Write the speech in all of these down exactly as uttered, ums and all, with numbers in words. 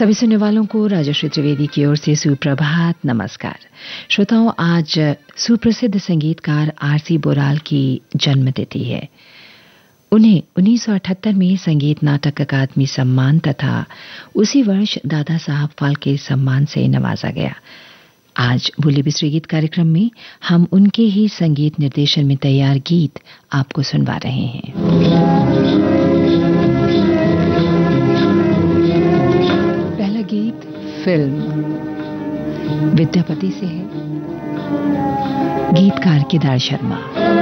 सभी सुनने वालों को राजश्री त्रिवेदी की ओर से सुप्रभात नमस्कार। श्रोताओं, आज सुप्रसिद्ध संगीतकार आरसी बोराल की जन्मतिथि है। उन्हें उन्नीस सौ अठहत्तर में संगीत नाटक अकादमी सम्मान तथा उसी वर्ष दादा साहब फाल्के सम्मान से नवाजा गया। आज भूले बिसरे गीत कार्यक्रम में हम उनके ही संगीत निर्देशन में तैयार गीत आपको सुनवा रहे हैं। गीत फिल्म विद्यापति से है। गीतकार केदार शर्मा।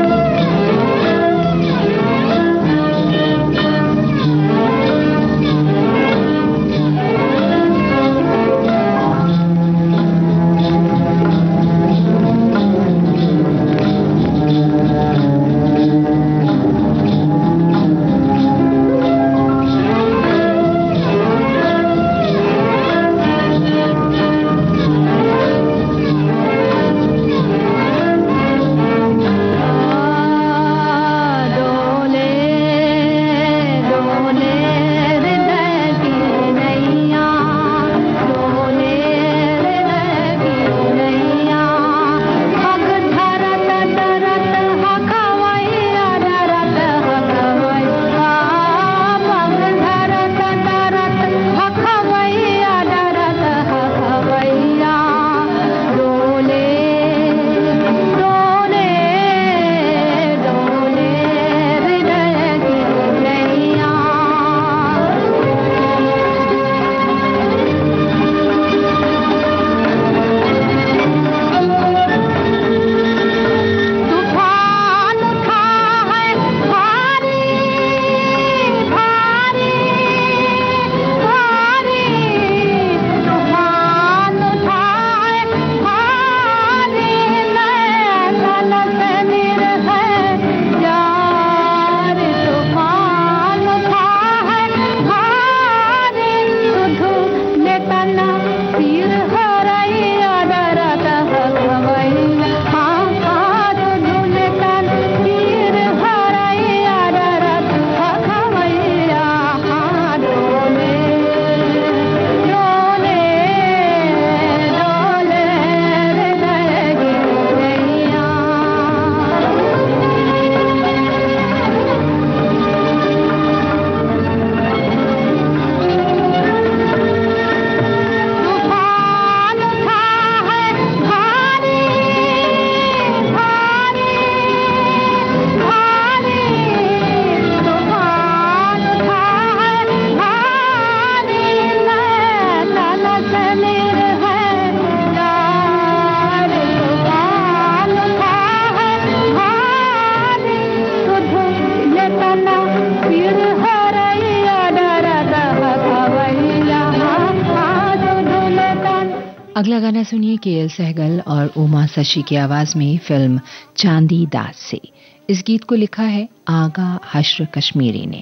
अगला गाना सुनिए केएल सहगल और उमा शशि की आवाज में फिल्म चांदी दास से। इस गीत को लिखा है आगा हश्र कश्मीरी ने।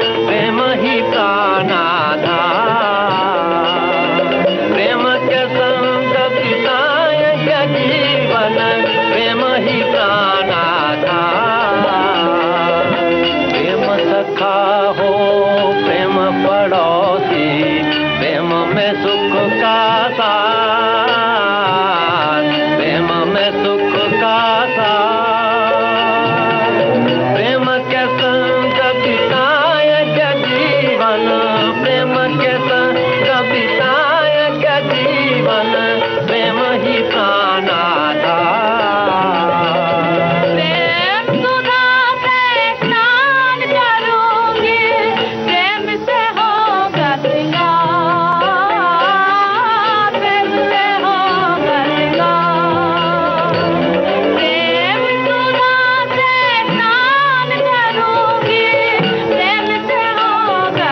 प्रेम के का साथ, प्रेम में सुख का साथ, प्रेम के संग बिताए के जीवन, प्रेम के संग बिताए के जीवन, प्रेम ही प्राण आधार। प्रेम सुधा से स्नान करूंगी, प्रेम से होगा श्रृंगार, प्रेम से होगा श्रृंगार। प्रेम सुधा से स्नान करूंगी, प्रेम से होगा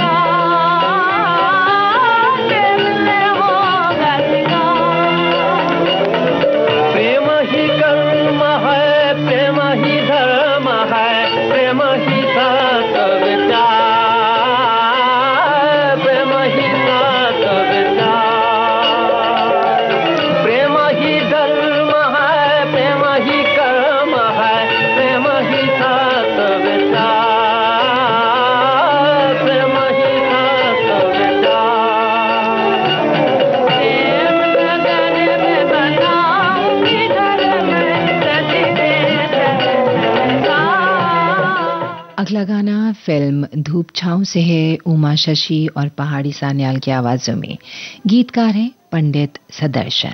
श्रृंगार, प्रेम से होगा श्रृंगार। प्रेम ही कर्म है, प्रेम ही धर्म है, प्रेम ही सत्य विचार, प्रेम ही सत्य विचार। प्रेम ही धर्म है, प्रेम ही कर्म है, प्रेम ही सत्य विचार, प्रेम ही सत्य विचार। प्रेम गगन में बनाऊंगी घर में प्रतिदिन का। अगला गाना फिल्म धूप छांव से है। उमा शशि और पहाड़ी सान्याल की आवाजों में गीतकार हैं पंडित सदर्शन।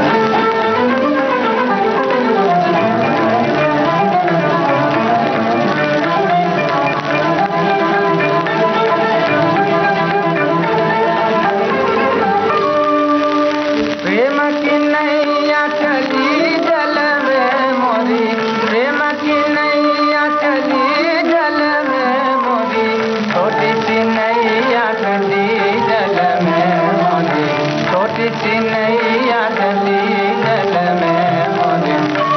प्रेम की नैया चली जल में मोरी, प्रेम की नैया चली जल में मोरी, छोटी सी नैया चली जल में मोरी, छोटी सी नैया चली जल में मोरी।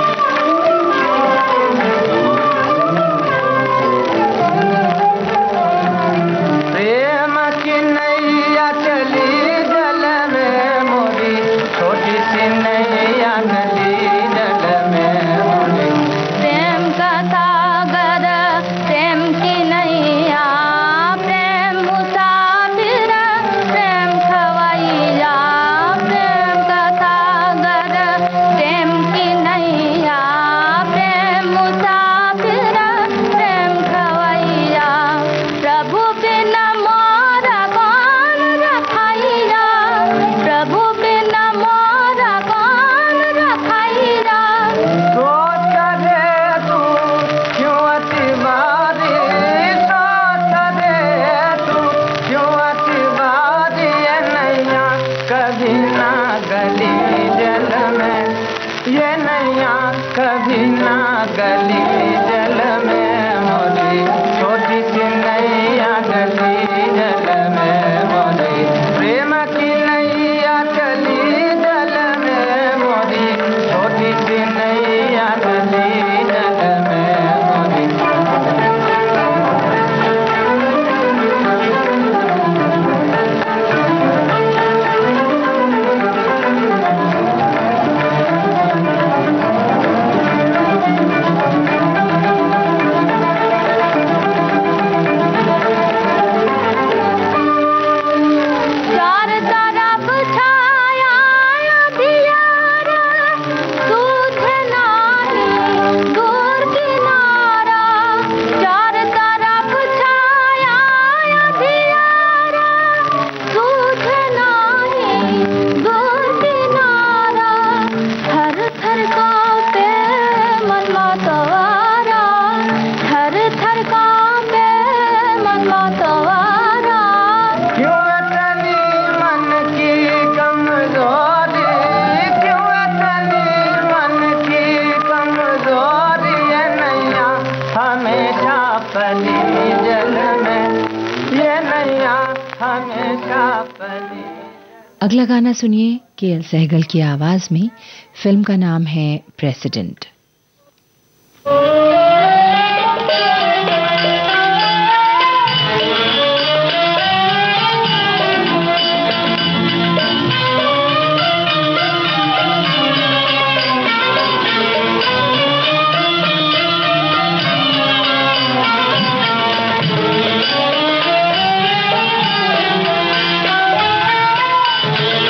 प्रेम की नैया चली जल में मोरी, छोटी सी नैया चली जल में मोरी। प्रेम का सागर, प्रेम की नैया, प्रेम मुसाफिर, प्रेम खवैया। प्रेम का सागर, प्रेम की नैया, प्रेम मुसाफिर, प्रेम खवैया। प्रभु बिना मोरा कौन रखैया, प्रभु बिना मोरा कौन रखैया। सोच रे तू क्यों अतिवादी, सोच रे तू क्यों अतिवादी, ये नैया कभी ना गली जल में, ये नैया कभी ना गली जल में मोरी, छोटी सी नैया गली जल में मोरी। प्रेम की नैया चली जल में मोरी, छोटी सी नैया गली जल में मोरी। चार तरफ छाया अंधियारा, सूझे नाही दूर किनारा। चार तरफ छाया अंधियारा, सूझे नाही दूर किनारा। थर थर कांपे मन मतवारा, थर थर कांपे मन मतवारा। क्यों इतनी मन की कमजोरी, क्यों इतनी मन की कमजोरी, ये नैया हमेशा पली जल में, ये नैया हमेशा पली। अगला गाना सुनिए के एल सहगल की आवाज में। फिल्म का नाम है प्रेसिडेंट। प्रेम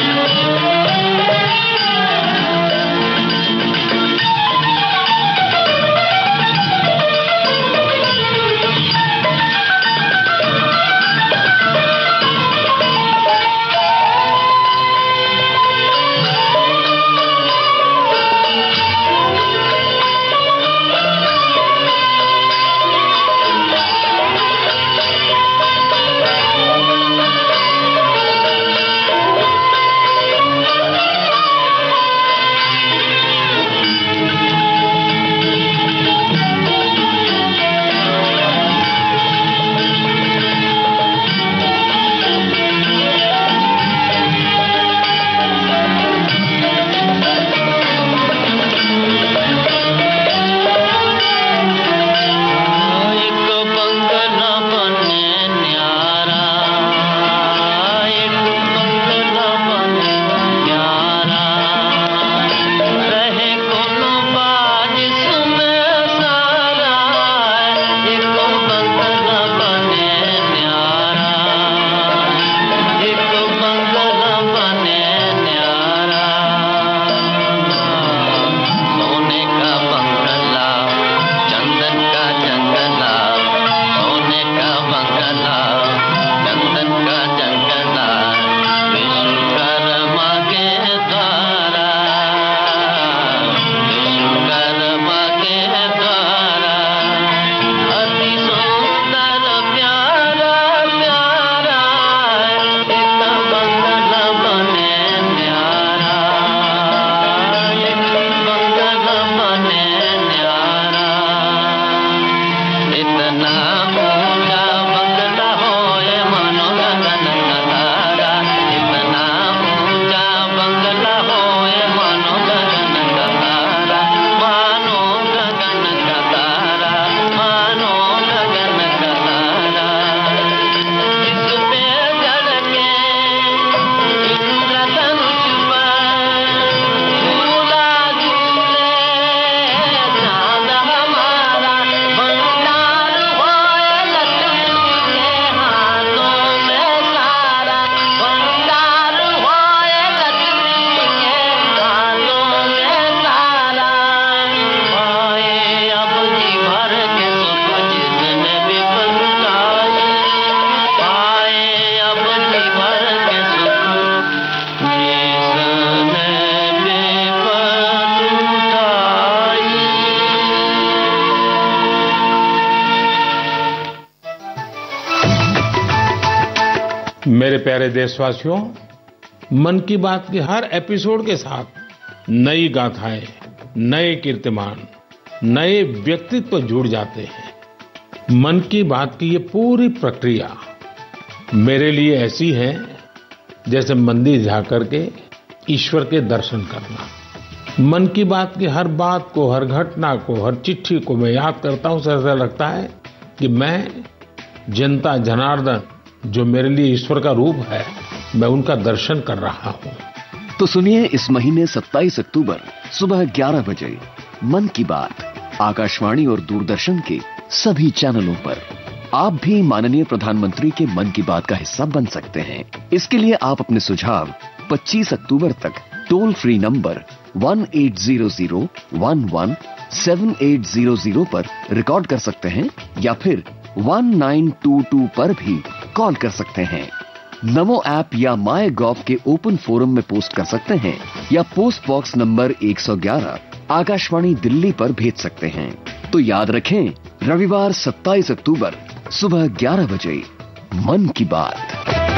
प्यारे देशवासियों, मन की बात के हर एपिसोड के साथ नई गाथाएं, नए कीर्तिमान, नए व्यक्तित्व जुड़ जाते हैं। मन की बात की ये पूरी प्रक्रिया मेरे लिए ऐसी है जैसे मंदिर जाकर के ईश्वर के दर्शन करना। मन की बात की हर बात को, हर घटना को, हर चिट्ठी को मैं याद करता हूँ, ऐसा लगता है कि मैं जनता जनार्दन जो मेरे लिए ईश्वर का रूप है, मैं उनका दर्शन कर रहा हूँ। तो सुनिए इस महीने सत्ताईस अक्टूबर सुबह ग्यारह बजे मन की बात आकाशवाणी और दूरदर्शन के सभी चैनलों पर। आप भी माननीय प्रधानमंत्री के मन की बात का हिस्सा बन सकते हैं। इसके लिए आप अपने सुझाव पच्चीस अक्टूबर तक टोल फ्री नंबर एक आठ शून्य शून्य एक एक सात आठ शून्य शून्य पर रिकॉर्ड कर सकते हैं या फिर उन्नीस सौ बाईस पर भी कॉल कर सकते हैं। नमो ऐप या माय गॉव के ओपन फोरम में पोस्ट कर सकते हैं या पोस्ट बॉक्स नंबर एक सौ ग्यारह आकाशवाणी दिल्ली पर भेज सकते हैं। तो याद रखें, रविवार सत्ताईस अक्टूबर सुबह ग्यारह बजे मन की बात।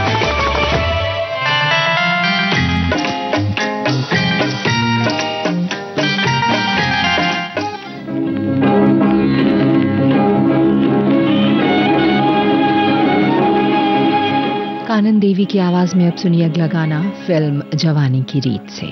कानन देवी की आवाज में अब सुनिए अगला गाना फिल्म जवानी की रीत से।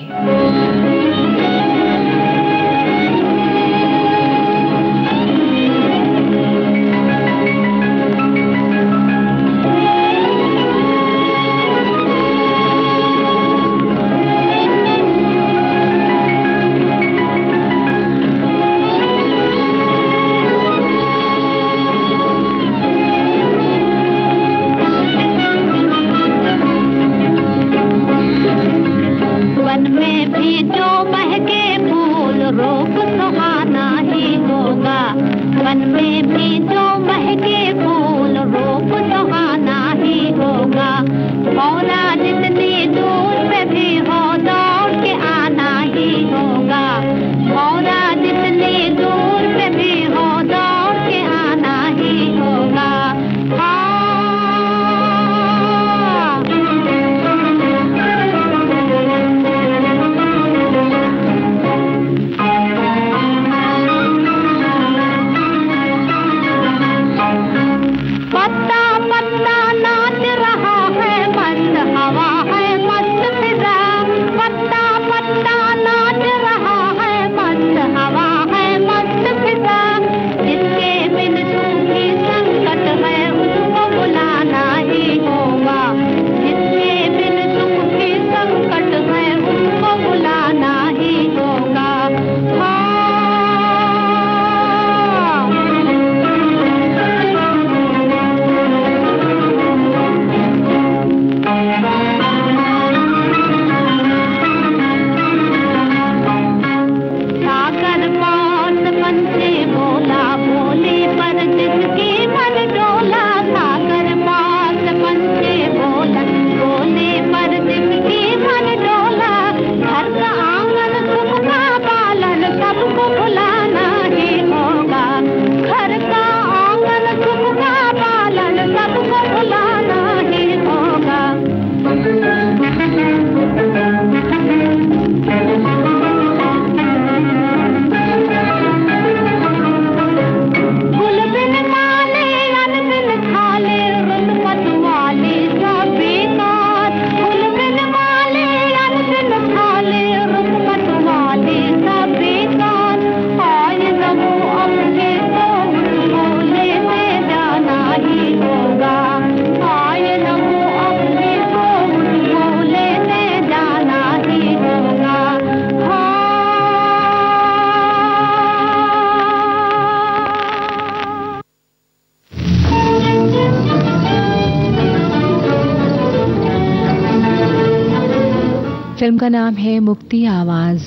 फिल्म का नाम है मुक्ति। आवाज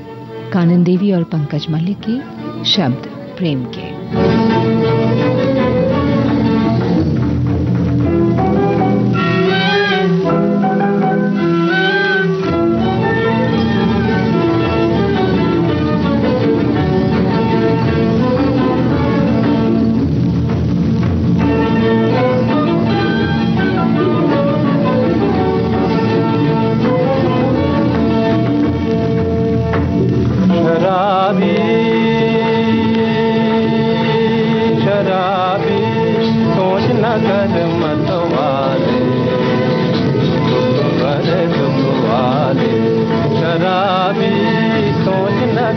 कानन देवी और पंकज मल्लिक की, शब्द प्रेम के।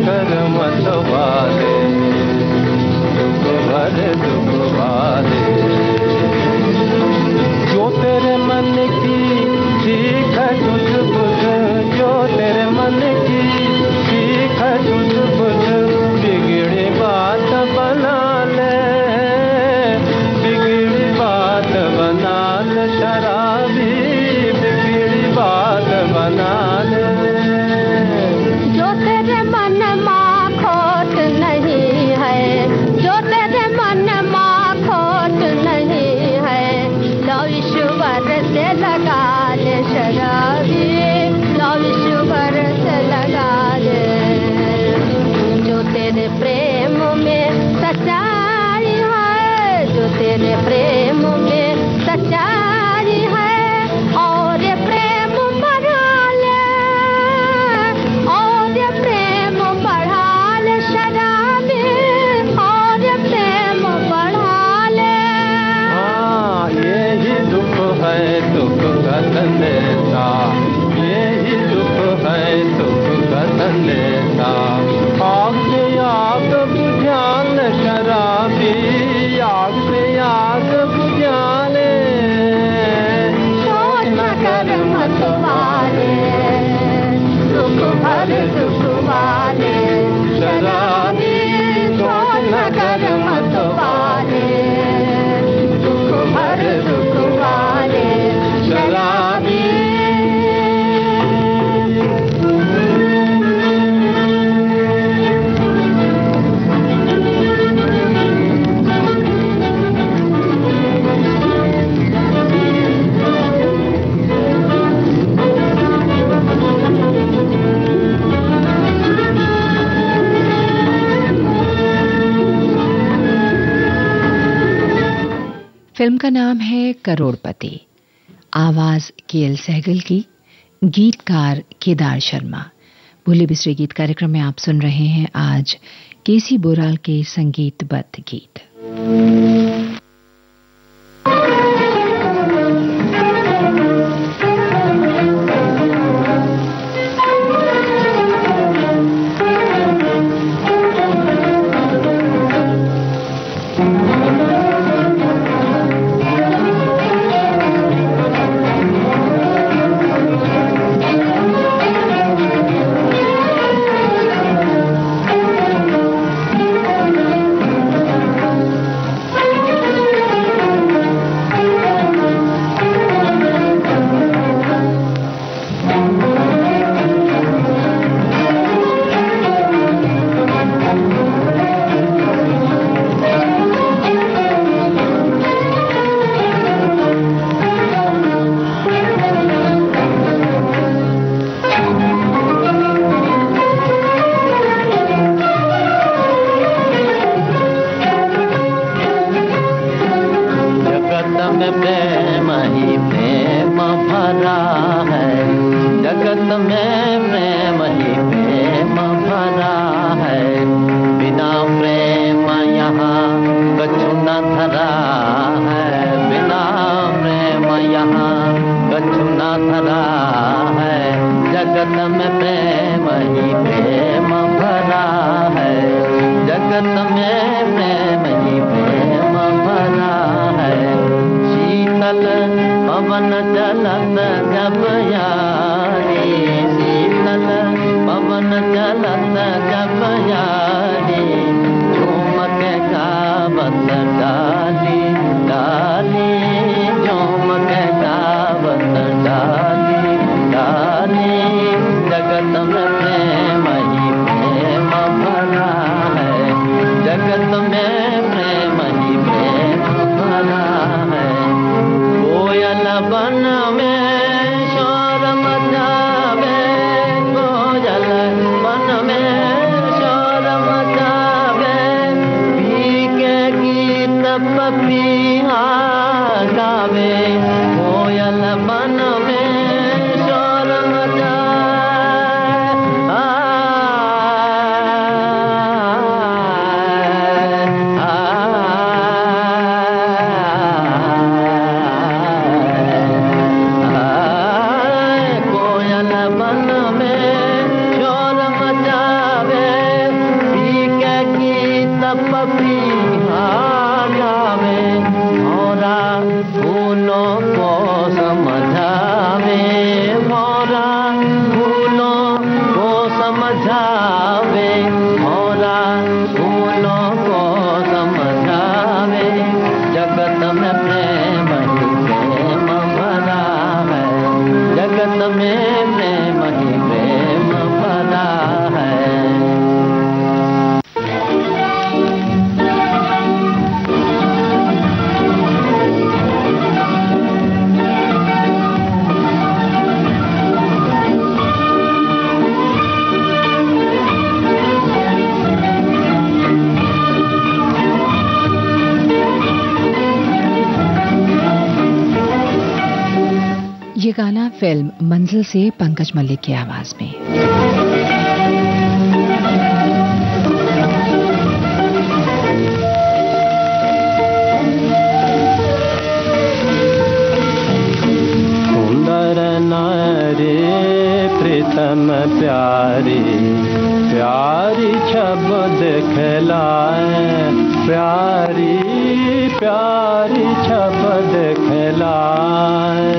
कर मत वाले, दुख भरे दुख वाले। जो तेरे मन की ठीक है तुझ बुझ, जो तेरे मन की ठीक है तुझ बुझ, बिगड़ी बात बना ले, बिगड़ी बात बना ले, शराबी बिगड़ी बात बना ले। जो तेरे मन माँ खोट नहीं है, जो तेरे मन माँ खोट नहीं है, लो ईश्वर से लगा ले शराबी, लो ईश्वर से लगा ले। जो तेरे प्रेम में सच्चाई है, जो तेरे प्रेम में सच्चाई है, और ये प्रेम बढ़ा ले, और ये प्रेम बढ़ा ले शराबी, और ये प्रेम बढ़ा ले। हाँ यही दुख है दुख का संदेशा, यही दुख है दुख का संदेशा। आग से आग बुझा ले शराबी, आग से आग बुझा ले। सोच न कर मत वाले, दुख भरे दुख वाले शराबी, सोच न कर मत वाले, दुख भरे दुख वाले शराबी। फिल्म का नाम है करोड़पति। आवाज के एल सहगल की, गीतकार केदार शर्मा। भूले बिसरे गीत कार्यक्रम में आप सुन रहे हैं आज केसी बोराल के संगीतबद्ध गीत। फिल्म मंजिल से पंकज मल्लिक की आवाज में। प्रीतम प्यारी प्यारी छब दिखलाए, प्यारी प्यारी छब दिखलाए।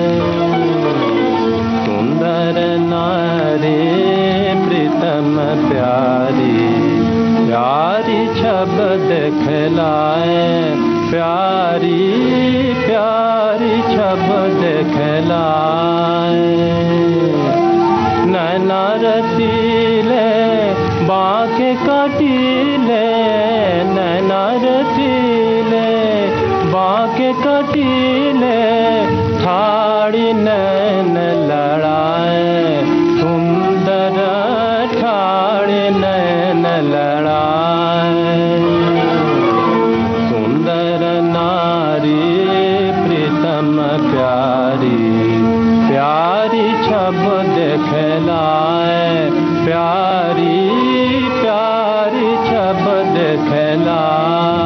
सुंदर नारी प्रीतम प्यारी प्यारी छब दिखलाए, प्यारी प्यारी छब दिखलाए। नैना रसीले बांके काटीले, नैना रसीले बांके काटीले, ठाड़ी नैन लड़ाए, सुंदर ठाड़ी नैन लड़ाए। सुंदर नारी प्रीतम प्यारी प्यारी छब दिखलाए, प्यारी प्यारी छब दिखलाए।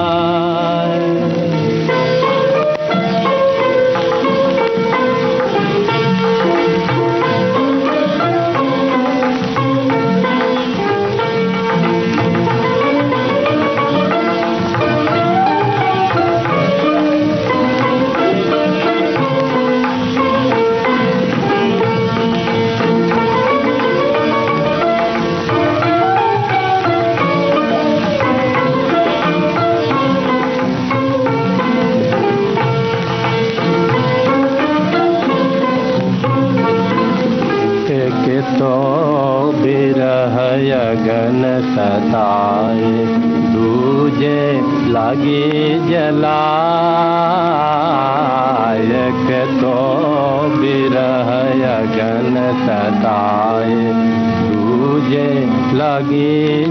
अगन सताए, दूजे लागे जलाए, तो बिरह अगन सताए, दूजे लागे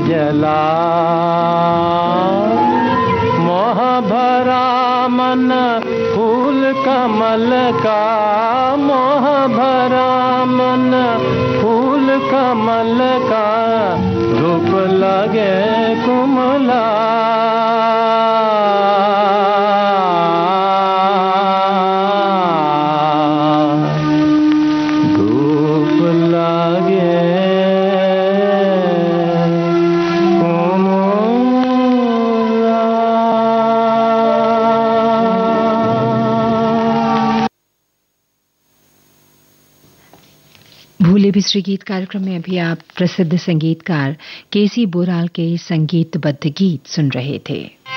जलाए। मोह भरा मन फूल कमल का, मोह भरा मन फूल कमल का, धूप लगे कुमला। धूप लगे भूले बिसरे गीत कार्यक्रम में अभी आप प्रसिद्ध संगीतकार केसी बोराल के संगीतबद्ध गीत सुन रहे थे।